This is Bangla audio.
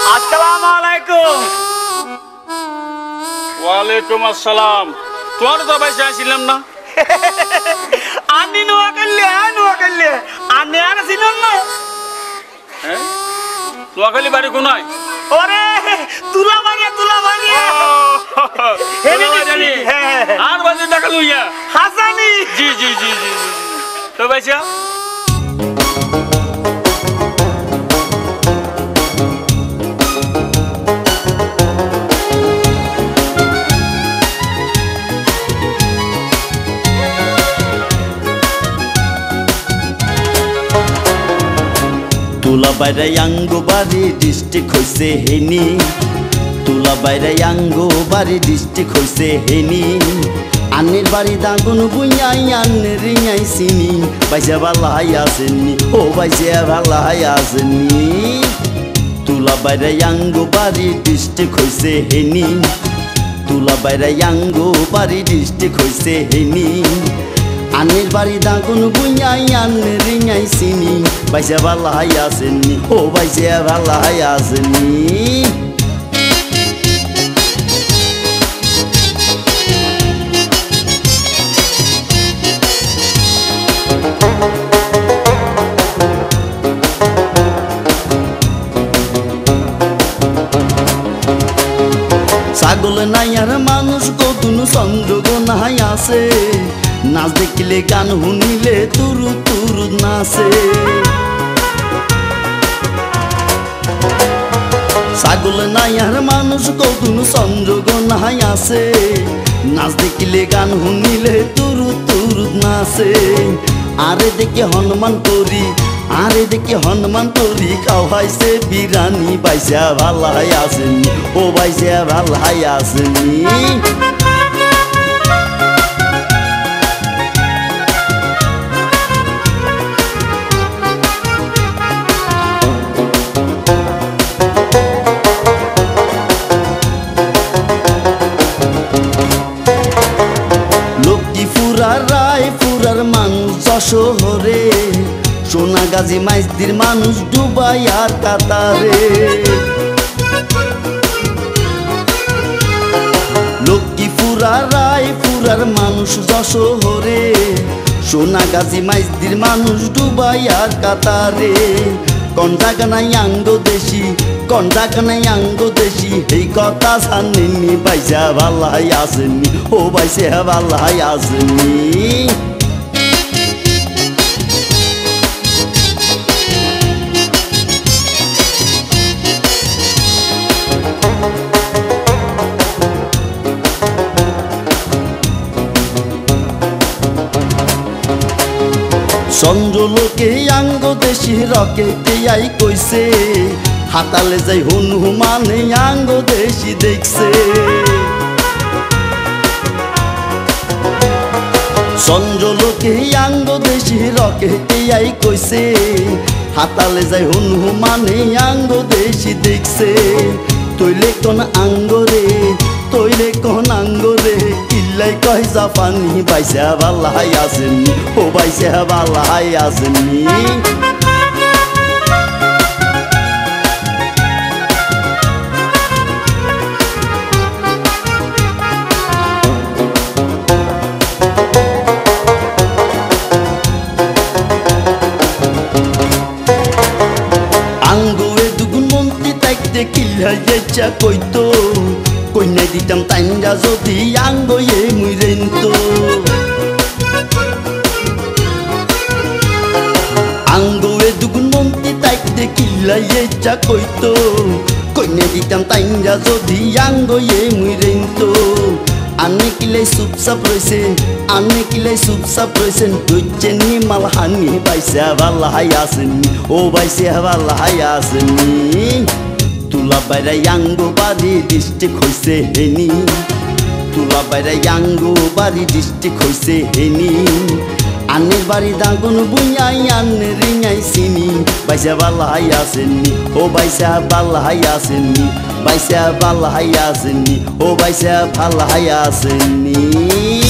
আসসালামু আলাইকুম। ওয়ালাইকুম আসসালাম। তোমার তো ভাই চাইছিলাম না। আনি নোয়া করলে আনি আর ছিলেন না। হ্যাঁ, নোয়াখালী বাড়ি কোনায়? ওরে তুলা মারিয়া আর বাজে টাকা লইয়া হাসানি। জি জি জি জি জি। তো ভাইসা তুলা বাইরে আঙ্গো বাড়ি ডিস্ট্রিক্ট হইছে হেনি, তুলা বাইরে আঙ্গো বাড়ি ডিস্ট্রিক্ট হইছে হেনি। আন্নের বাড়ি দাগুন বুইয়াই আন্নের রিঙাই চিনি, বাইসে ভালো হাই আসেননি, ও বাইসে ভালো হাই আসেননি। তুলা বাইরে আঙ্গো বাড়ি ডিস্ট্রিক্ট হইছে হেনি, তুলা বাইরে আঙ্গো বাড়ি ডিস্ট্রিক্ট হইছে হেনি। আন্নের বাড়ি দাগুন বুইয়াই আন্নের রিঙাই চিনি, বাইসে ভালো হাই আসেননি, ও বাইসে ভালো হাই আসেননি। ছাগল নাই আর মানুষ কতুন চন্দ্রগ নাই আছে, নাচ দেখিলে গান শুনিলে তুরু তুরু নাচে। ছাগল নাই আর মানুষ কতুন চন্দ্রগ নাই আছে, নাচ দেখিলে গান শুনিলে তুরু তুরু নাচে। আরে দেখে হনুমান করি, আরে দেখে হনুমান তরি খাওয়াইছে বিরানি, বাইসা ভালাই আসেনি, ও বাইসা ভালাই আসেনি। লক্ষ্মীপুরার রায়পুরার মানুষ যশোহরে, সোনাগাজী মাইজদির মানুষ দুবাই আর কাতারে। লক্ষ্মীপুরার রায়পুরার মানুষ যশোহরে, সোনাগাজী মাইজদির মানুষ দুবাই আর কাতারে। কন্টাকানাই আঙ্গ দেশি, কন্টাকানাই আঙ্গ দেশি, এই কথা জানেননি, বাইসা ভালাই আসেননি, ও বাইসা ভালাই আসেননি। চন্দ্রলোকে আঙ্গ দেশি রকেটে আই কইছে, হাতালে যাই হনুমানে আঙ্গ দেশি দেখছে। চন্দ্রলোকে আঙ্গ দেশি রকেটে আই কইছে, হাতালে যাই হনুমানে আঙ্গ দেশি দেখছে। তৈলে কোন আঙ্গরে, তৈলে কোন আঙ্গরে, কিল্লাই কয় জাপানি, বাইসা ভালাই আসেননি, ও বাইসা ভালাই আসেননি। আঙ্গুয়ে দুগুণ মন্ত্রী তাইতে কিল্লাই ইচ্ছা কইতো, কইনা দিতাম তাইনরা যদি আঙ্গয়ে মুইরেন্ত। আঙ্গুয়ে দুগুণ মন্ত্রী তাইতে কিল্লাই ইচ্ছা কইতো, কইনা দিতাম তাইনরা যদি আঙ্গয়ে মুইরেন্ত। আনে কিলাই চুপচাপ রয়েছেন, আনে কিলাই চুপচাপ রয়েছেন, দুইজে নি মালহানি, বাইসা ভালাই আসেননি, ও বাইসা ভালাই আসেননি। তুলা বাইরে আঙ্গো বাড়ি ডিস্ট্রিক্ট হইছে হেনি, তুলা বাইরে আঙ্গো বাড়ি ডিস্ট্রিক্ট হইছে হেনি। আন্নের বাড়ি দাগুন বুইয়াই আন্নের রিঙাই চিনি, বাইসা ভালাই আসেননি, ও বাইসা ভালাই আসেননি, বাইসা ভালাই আসেননি, ও বাইসা ভালাই আসেননি।